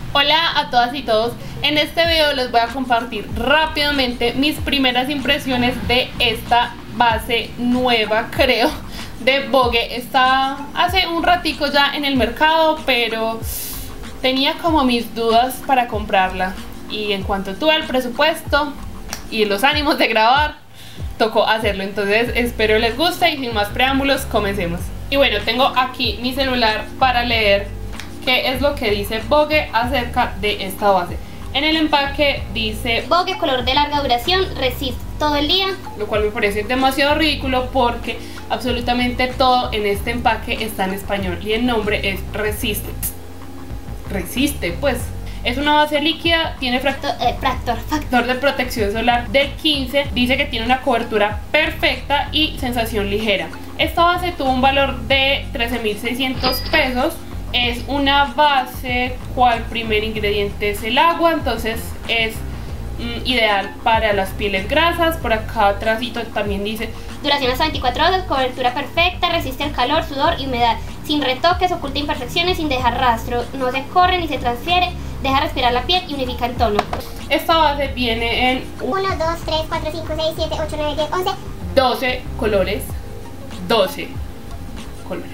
Hola a todas y todos, en este video les voy a compartir rápidamente mis primeras impresiones de esta base nueva, creo, de Vogue. Está hace un ratico ya en el mercado, pero tenía como mis dudas para comprarla, y en cuanto tuve el presupuesto y los ánimos de grabar, tocó hacerlo. Entonces espero les guste y sin más preámbulos comencemos. Y bueno, tengo aquí mi celular para leer qué es lo que dice Vogue acerca de esta base. En el empaque dice Vogue color de larga duración, resiste todo el día, lo cual me parece demasiado ridículo porque absolutamente todo en este empaque está en español y el nombre es Resiste. Resiste, pues. Es una base líquida, tiene factor de protección solar del 15, dice que tiene una cobertura perfecta y sensación ligera. Esta base tuvo un valor de 13.600 pesos. Es una base cual primer ingrediente es el agua, entonces es ideal para las pieles grasas. Por acá atrásito también dice duración hasta 24 horas, cobertura perfecta, resiste el calor, sudor y humedad, sin retoques, oculta imperfecciones, sin dejar rastro, no se corre ni se transfiere, deja respirar la piel y unifica el tono. Esta base viene en 1, 2, 3, 4, 5, 6, 7, 8, 9, 10, 11 12 colores. 12 colores.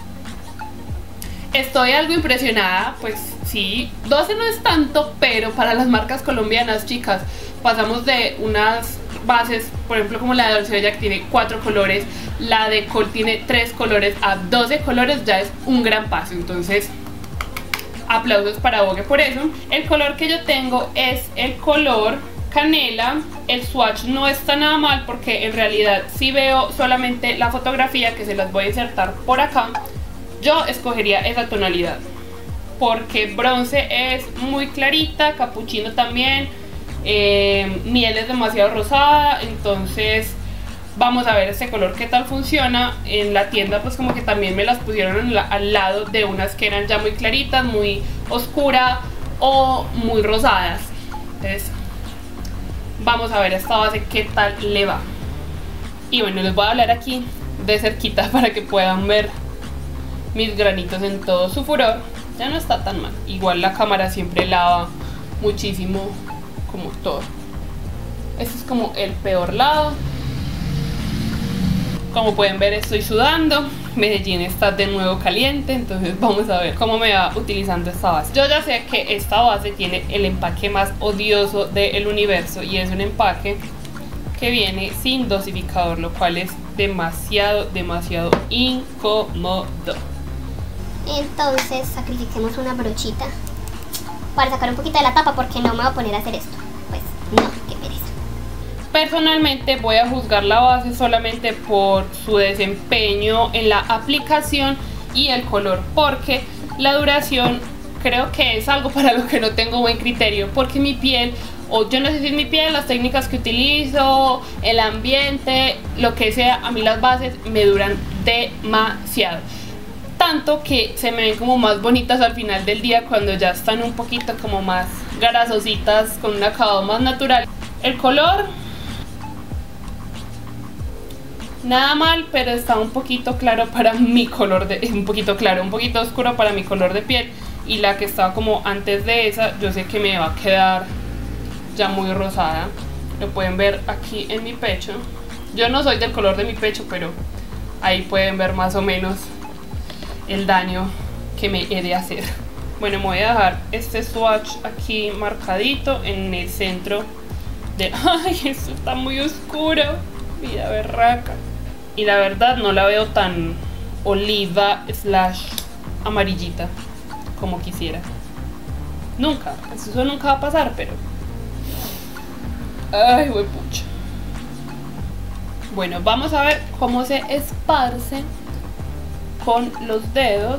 Estoy algo impresionada, pues sí, 12 no es tanto, pero para las marcas colombianas, chicas, pasamos de unas bases, por ejemplo como la de Dolce Bella, que tiene 4 colores, la de Col tiene 3 colores, a 12 colores ya es un gran paso. Entonces aplausos para Vogue por eso. El color que yo tengo es el color canela. El swatch no está nada mal porque en realidad si veo solamente la fotografía, que se las voy a insertar por acá, yo escogería esa tonalidad porque bronce es muy clarita, capuchino también, miel es demasiado rosada. Entonces vamos a ver este color qué tal funciona. En la tienda pues como que también me las pusieron al lado de unas que eran ya muy claritas, muy oscura o muy rosadas. Entonces vamos a ver esta base qué tal le va. Y bueno, les voy a hablar aquí de cerquita para que puedan ver mis granitos en todo su furor. Ya no está tan mal. Igual la cámara siempre lava muchísimo como todo. Este es como el peor lado. Como pueden ver, estoy sudando. Medellín está de nuevo caliente, entonces vamos a ver cómo me va utilizando esta base. Yo ya sé que esta base tiene el empaque más odioso del universo, y es un empaque que viene sin dosificador, lo cual es demasiado incómodo. Entonces sacrifiquemos una brochita para sacar un poquito de la tapa, porque no me voy a poner a hacer esto. Pues no, qué pereza. Personalmente voy a juzgar la base solamente por su desempeño en la aplicación y el color, porque la duración creo que es algo para lo que no tengo buen criterio, porque mi piel, o yo no sé si es mi piel, las técnicas que utilizo, el ambiente, lo que sea, a mí las bases me duran demasiado. Tanto que se me ven como más bonitas al final del día cuando ya están un poquito como más grasositas, con un acabado más natural. El color nada mal, pero está un poquito claro para mi color de... un poquito oscuro para mi color de piel. Y la que estaba como antes de esa, yo sé que me va a quedar ya muy rosada. Lo pueden ver aquí en mi pecho. Yo no soy del color de mi pecho, pero ahí pueden ver más o menos el daño que me he de hacer. Bueno, me voy a dejar este swatch aquí marcadito en el centro de... ¡Ay, esto está muy oscuro! Vida berraca. Y la verdad no la veo tan oliva / amarillita como quisiera. Nunca, eso nunca va a pasar, pero... ¡Ay, huepucha! Bueno, vamos a ver cómo se esparce con los dedos.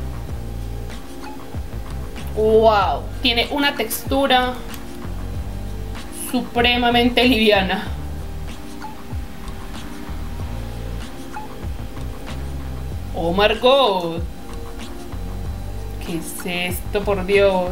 ¡Wow! Tiene una textura supremamente liviana. ¡Oh, my God! ¿Qué es esto, por Dios?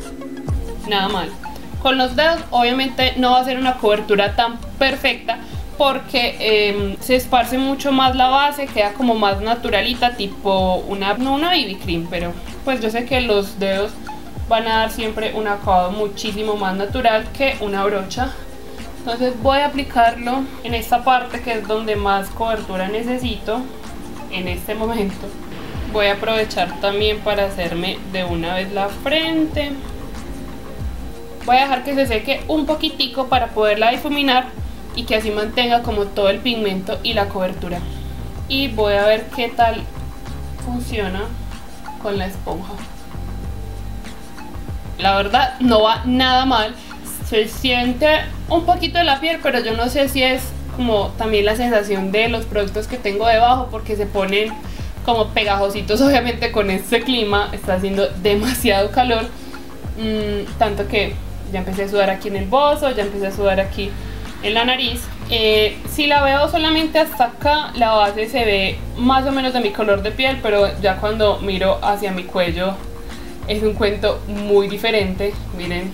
Nada mal. Con los dedos obviamente no va a ser una cobertura tan perfecta, porque se esparce mucho más la base, queda como más naturalita, tipo no una BB cream, pero pues yo sé que los dedos van a dar siempre un acabado muchísimo más natural que una brocha. Entonces voy a aplicarlo en esta parte que es donde más cobertura necesito en este momento. Voy a aprovechar también para hacerme de una vez la frente. Voy a dejar que se seque un poquitico para poderla difuminar y que así mantenga como todo el pigmento y la cobertura. Y voy a ver qué tal funciona con la esponja. La verdad no va nada mal. Se siente un poquito de la piel, pero yo no sé si es como también la sensación de los productos que tengo debajo, porque se ponen como pegajositos. Obviamente con este clima está haciendo demasiado calor, tanto que ya empecé a sudar aquí en el bozo, ya empecé a sudar aquí en la nariz. Si la veo solamente hasta acá, la base se ve más o menos de mi color de piel, pero ya cuando miro hacia mi cuello es un cuento muy diferente. Miren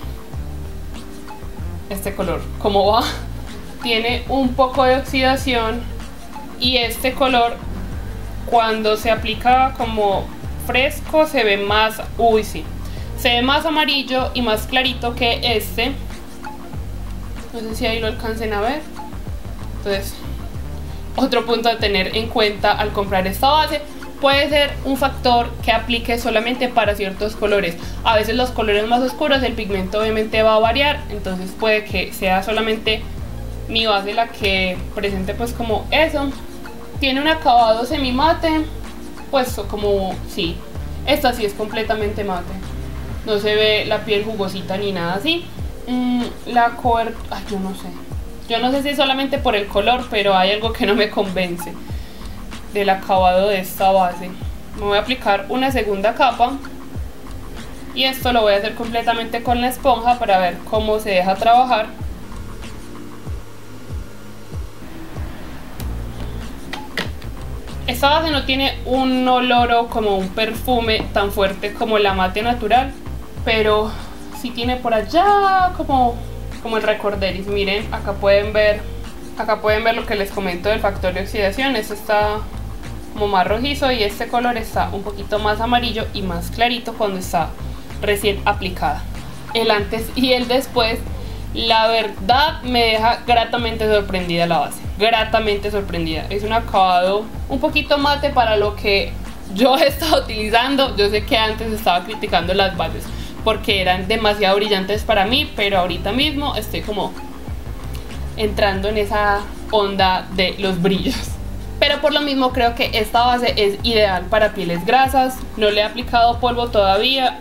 este color, cómo va. Tiene un poco de oxidación y este color cuando se aplica como fresco se ve más, se ve más amarillo y más clarito que este. No sé si ahí lo alcancen a ver. Entonces, otro punto a tener en cuenta al comprar esta base, puede ser un factor que aplique solamente para ciertos colores. A veces los colores más oscuros el pigmento obviamente va a variar, entonces puede que sea solamente mi base la que presente pues como eso. Tiene un acabado semi mate, pues como sí, esta sí es completamente mate, no se ve la piel jugosita ni nada así. La cobertura, yo no sé si es solamente por el color, pero hay algo que no me convence del acabado de esta base. Me voy a aplicar una segunda capa y esto lo voy a hacer completamente con la esponja para ver cómo se deja trabajar. Esta base no tiene un olor o como un perfume tan fuerte como la mate natural, pero sí tiene por allá como el recorderis. Miren, acá pueden ver lo que les comento del factor de oxidación. Este está como más rojizo y este color está un poquito más amarillo y más clarito cuando está recién aplicada. El antes y el después, la verdad me deja gratamente sorprendida la base, gratamente sorprendida. Es un acabado un poquito mate para lo que yo he estado utilizando. Yo sé que antes estaba criticando las bases porque eran demasiado brillantes para mí, pero ahorita mismo estoy como entrando en esa onda de los brillos. Pero por lo mismo creo que esta base es ideal para pieles grasas. No le he aplicado polvo todavía.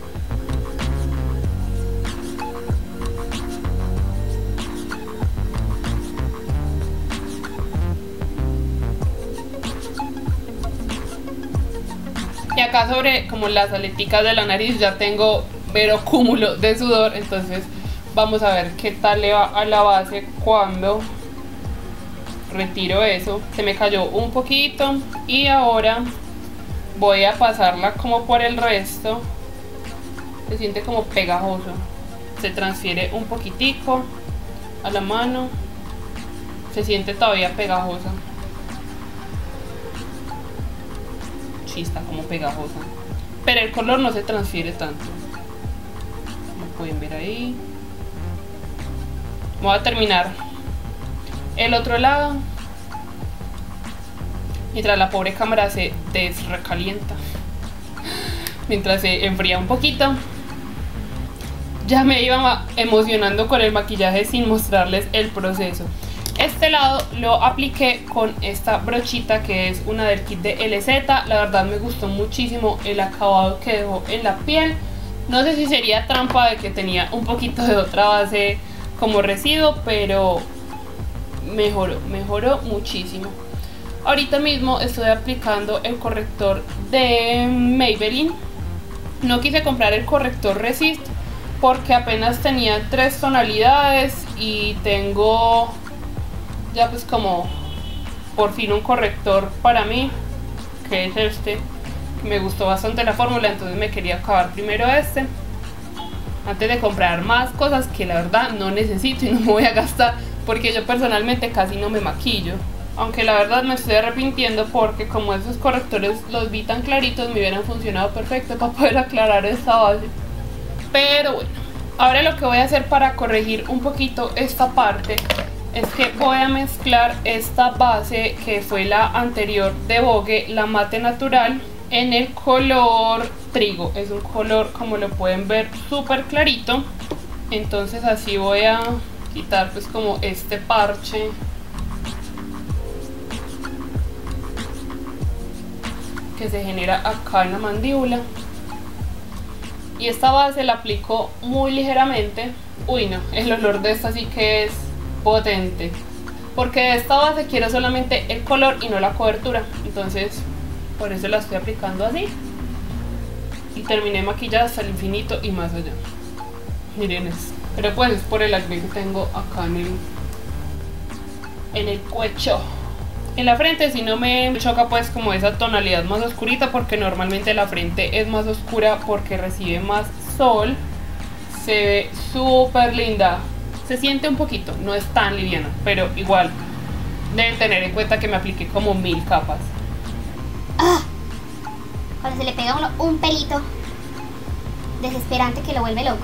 Y acá sobre como las aleticas de la nariz ya tengo mero cúmulo de sudor, entonces vamos a ver qué tal le va a la base cuando retiro eso. Se me cayó un poquito y ahora voy a pasarla como por el resto. Se siente como pegajoso, se transfiere un poquitico a la mano, se siente todavía pegajosa. Sí, está como pegajosa, pero el color no se transfiere tanto, como pueden ver ahí. Voy a terminar el otro lado mientras la pobre cámara se desrecalienta, mientras se enfría un poquito. Ya me iba emocionando con el maquillaje sin mostrarles el proceso. Este lado lo apliqué con esta brochita que es una del kit de LZ. La verdad me gustó muchísimo el acabado que dejó en la piel. No sé si sería trampa de que tenía un poquito de otra base como residuo, pero mejoró muchísimo. Ahorita mismo estoy aplicando el corrector de Maybelline. No quise comprar el corrector Resist porque apenas tenía 3 tonalidades y tengo ya pues como por fin un corrector para mí, que es este. Me gustó bastante la fórmula, entonces me quería acabar primero antes de comprar más cosas que la verdad no necesito y no me voy a gastar porque yo personalmente casi no me maquillo. Aunque la verdad me estoy arrepintiendo porque como esos correctores los vi tan claritos, me hubieran funcionado perfecto para poder aclarar esta base. Pero bueno, ahora lo que voy a hacer para corregir un poquito esta parte es que voy a mezclar esta base que fue la anterior de Vogue, la mate natural, en el color trigo. Es un color, como lo pueden ver, súper clarito. Entonces así voy a quitar pues como este parche que se genera acá en la mandíbula. Y esta base la aplico muy ligeramente. Uy no, el olor de esta sí que es potente, porque de esta base quiero solamente el color y no la cobertura. Entonces por eso la estoy aplicando así. Y terminé maquillada hasta el infinito y más allá. Miren eso. Pero pues es por el acné que tengo acá en el cuello. En la frente si no me choca pues como esa tonalidad más oscurita, porque normalmente la frente es más oscura porque recibe más sol. Se ve súper linda. Se siente un poquito, no es tan liviana, pero igual deben tener en cuenta que me apliqué como 1000 capas. Cuando se le pega a uno un pelito desesperante que lo vuelve loco.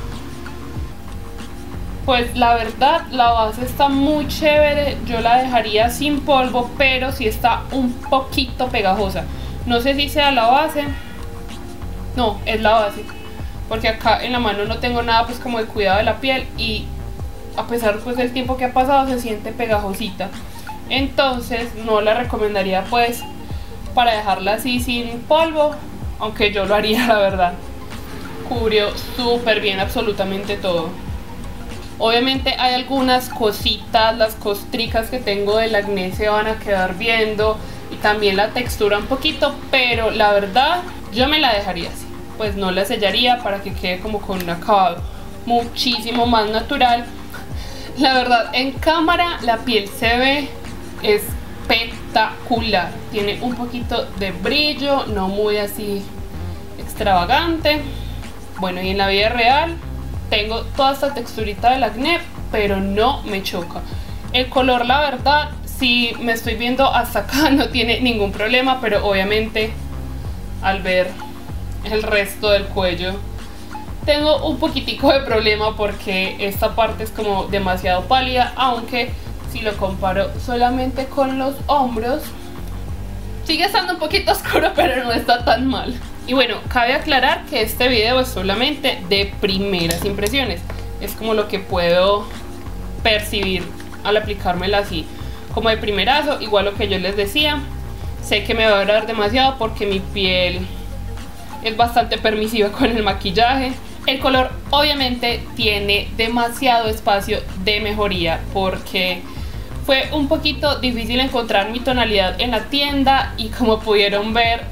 Pues la verdad la base está muy chévere, yo la dejaría sin polvo, pero sí está un poquito pegajosa. No sé si sea la base, no, es la base, porque acá en la mano no tengo nada pues como de cuidado de la piel y a pesar pues del tiempo que ha pasado se siente pegajosita. Entonces no la recomendaría pues para dejarla así sin polvo, aunque yo lo haría la verdad. Cubrió súper bien absolutamente todo. Obviamente hay algunas cositas, las costricas que tengo del acné se van a quedar viendo y también la textura un poquito, pero la verdad yo me la dejaría así, pues no la sellaría para que quede como con un acabado muchísimo más natural. La verdad en cámara la piel se ve espectacular, tiene un poquito de brillo, no muy así extravagante. Bueno, y en la vida real tengo toda esta texturita del acné, pero no me choca. El color, la verdad, si me estoy viendo hasta acá no tiene ningún problema, pero obviamente al ver el resto del cuello tengo un poquitico de problema porque esta parte es como demasiado pálida, aunque si lo comparo solamente con los hombros sigue estando un poquito oscuro, pero no está tan mal. Y bueno, cabe aclarar que este video es solamente de primeras impresiones. Es como lo que puedo percibir al aplicármela así, como de primerazo. Igual lo que yo les decía, sé que me va a durar demasiado porque mi piel es bastante permisiva con el maquillaje. El color obviamente tiene demasiado espacio de mejoría porque fue un poquito difícil encontrar mi tonalidad en la tienda y como pudieron ver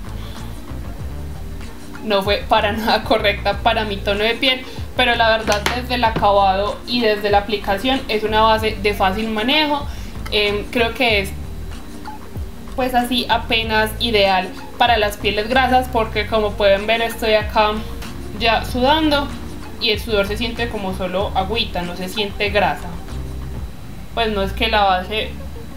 no fue para nada correcta para mi tono de piel, pero la verdad desde el acabado y desde la aplicación es una base de fácil manejo. Creo que es pues así apenas ideal para las pieles grasas porque como pueden ver estoy acá ya sudando y el sudor se siente como solo agüita, no se siente grasa. Pues no es que la base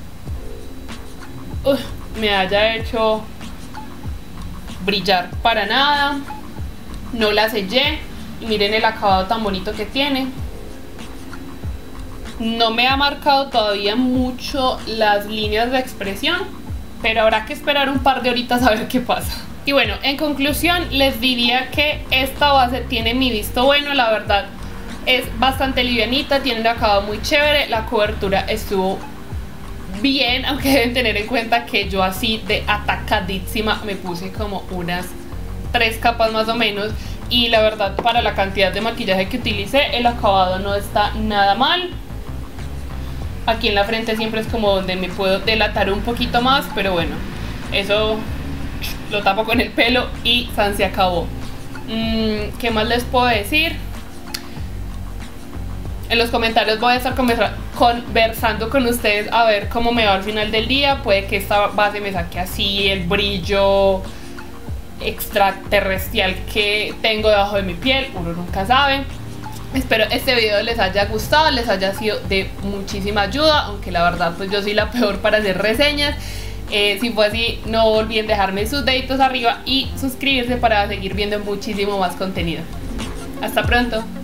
me haya hecho brillar para nada, no la sellé y miren el acabado tan bonito que tiene. No me ha marcado todavía mucho las líneas de expresión, pero habrá que esperar un par de horitas a ver qué pasa. Y bueno, en conclusión les diría que esta base tiene mi visto bueno, la verdad es bastante livianita, tiene un acabado muy chévere, la cobertura estuvo bien, aunque deben tener en cuenta que yo así de atacadísima me puse como unas 3 capas más o menos y la verdad para la cantidad de maquillaje que utilicé el acabado no está nada mal. Aquí en la frente siempre es como donde me puedo delatar un poquito más, pero bueno, eso lo tapo con el pelo y se acabó. ¿Qué más les puedo decir? En los comentarios voy a estar conversando con ustedes a ver cómo me va al final del día. Puede que esta base me saque así el brillo extraterrestrial que tengo debajo de mi piel, uno nunca sabe. Espero este video les haya gustado, les haya sido de muchísima ayuda, aunque la verdad pues yo soy la peor para hacer reseñas. Si fue así, no olviden dejarme sus deditos arriba y suscribirse para seguir viendo muchísimo más contenido. Hasta pronto.